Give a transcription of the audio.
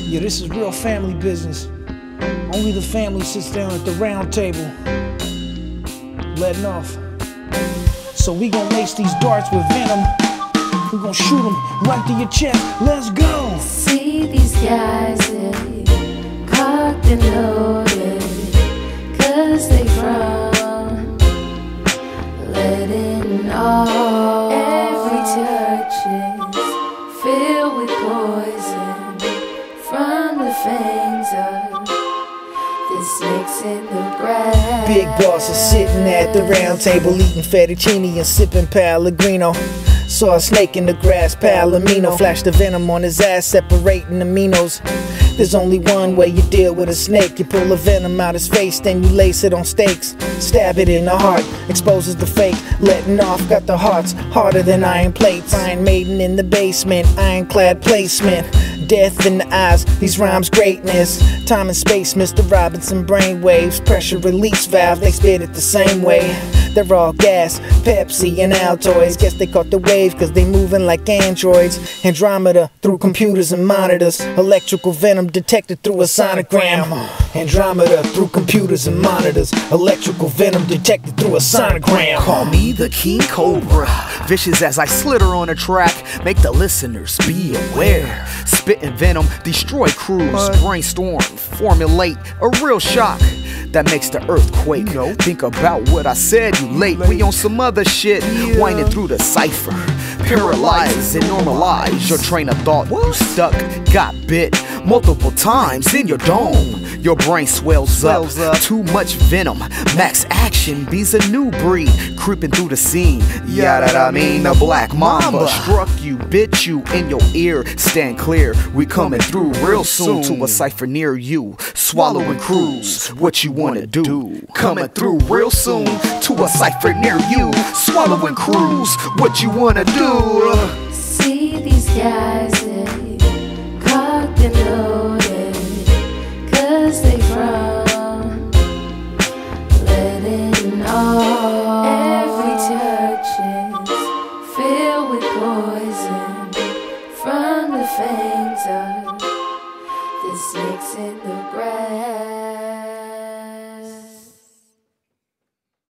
Yeah, this is real family business. Only the family sits down at the round table, letting off. So we gon' lace these darts with venom. We gon' shoot them right to your chest. Let's go. See these guys, they cocked and loaded, 'cause they from letting off. Every touch is filled with poison from the fangs of the snakes in the grass. Big boss is sitting at the round table eating fettuccine and sipping Pellegrino. Saw a snake in the grass, Palomino. Flashed the venom on his ass, separating aminos. There's only one way you deal with a snake. You pull the venom out his face, then you lace it on stakes. Stab it in the heart, exposes the fake. Letting off, got the hearts harder than iron plates. Iron Maiden in the basement, ironclad placement. Death in the eyes, these rhymes greatness. Time and space, Mr. Robinson brainwaves. Pressure release valve, they spit it the same way. They're all gas, Pepsi and Altoids. Guess they caught the wave cause they moving like androids. Andromeda through computers and monitors. Electrical venom detected through a sonogram. Andromeda through computers and monitors. Electrical venom detected through a sonogram. Call me the King Cobra, vicious as I slither on a track. Make the listeners be aware. Spitting venom, destroy crews. Brainstorm, formulate a real shock that makes the earth quake. Think about what I said, you late. We on some other shit, winding through the cipher. Paralyze and normalize your train of thought. You stuck, got bit multiple times in your dome. Your brain swells up, too much venom. Max action be's a new breed, creeping through the scene. I mean, the black mamba struck you, bit you in your ear. Stand clear, we coming through real soon to a cipher near you. Swallowing crews, what you wanna do? Coming through real soon to a cipher near you. Swallowing crews, what you wanna do? See these guys, they cocked and loaded, 'cause they from letting off. Every touch is filled with poison from the fangs of the snakes in the grass.